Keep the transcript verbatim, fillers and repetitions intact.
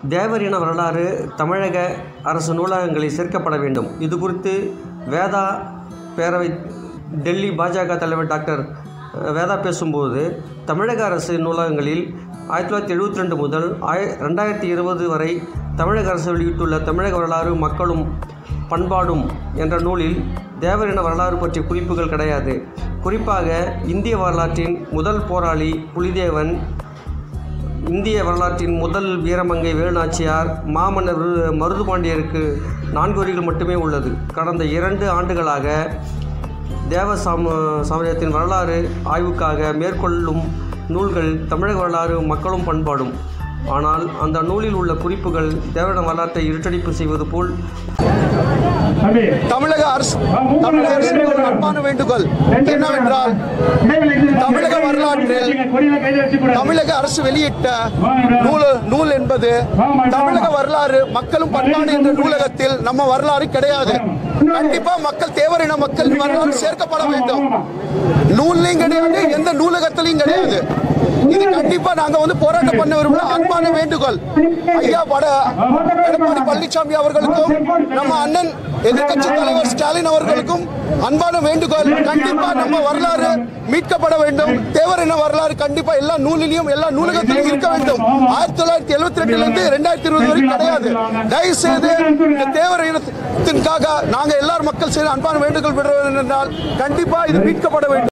தேவரின வரலாறு தமிழக அரசு நூலகங்களில் சேர்க்கப்பட வேண்டும். இது குறித்து வேதா பேரவை டெல்லி பாஜக தலைவர் டாக்டர் வேதா பேசும்போது, தமிழக அரசு நூலகங்களில் ஆயிரத்தி தொள்ளாயிரத்தி எழுபத்தி ரெண்டு முதல் ஆய ரெண்டாயிரத்தி இருபது வரை தமிழக அரசு வெளியிட்டுள்ள தமிழக வரலாறு மக்களும் பண்பாடும் என்ற நூலில் தேவரின வரலாறு பற்றிய குறிப்புகள் கிடையாது. குறிப்பாக இந்திய வரலாற்றின் முதல் போராளி புலிதேவன், இந்திய வரலாற்றின் முதல் வீரமங்கை வேலுநாச்சியார், மாமன்னர் மருதுபாண்டியருக்கு நான்கு வரிகள் மட்டுமே உள்ளது. கடந்த இரண்டு ஆண்டுகளாக தேவ சாம சமயத்தின் வரலாறு ஆய்வுக்காக மேற்கொள்ளும் நூல்கள் தமிழக வரலாறு மக்களும் பண்பாடும். ஆனால் அந்த நூலில் உள்ள குறிப்புகள் தேவரின வரலாற்றை இருட்டடிப்பு செய்வது போல். தமிழக அரசு தமிழக அரசுக்கு ஒரு அன்பான வேண்டுகோள் என்னவென்றால், தமிழக வரலாற்றில் தமிழக அரசு வெளியிட்ட நூல் நூல் என்பது தமிழக வரலாறு மக்களும் பண்பாடு என்ற நூலகத்தில் நம்ம வரலாறு கிடையாது. கண்டிப்பா மக்கள் தேவரின மக்கள் வரலாறு சேர்க்கப்பட வேண்டும். நூல்லையும் கிடையாது, எந்த நூலகத்திலையும் கிடையாது. இது கண்டிப்பா நாங்க வந்து போராட்டம் பண்ண விரும்பல. அன்பான வேண்டுகோள் ஐயா பட எடப்பாடி பழனிசாமி அவர்களுக்கும் நம்ம அண்ணன் எதிர்கட்சி தலைவர் ஸ்டாலின் அவர்களுக்கும் அன்பான வேண்டுகோள். கண்டிப்பா நம்ம வரலாறு மீட்கப்பட வேண்டும். தேவரின வரலாறு கண்டிப்பா எல்லா நூலிலையும் எல்லா நூலகத்திலும் இருக்க வேண்டும். ஆயிரத்தி தொள்ளாயிரத்தி எழுபத்தி ரெண்டுல இருந்து இரண்டாயிரத்தி இருபது வரை கிடையாது. தயவு செய்து இந்த தேவரினத்திற்காக நாங்க எல்லாரும் மக்கள் செய்து அன்பான வேண்டுகோள் விடுறோம் என்றால் கண்டிப்பா இது மீட்கப்பட வேண்டும்.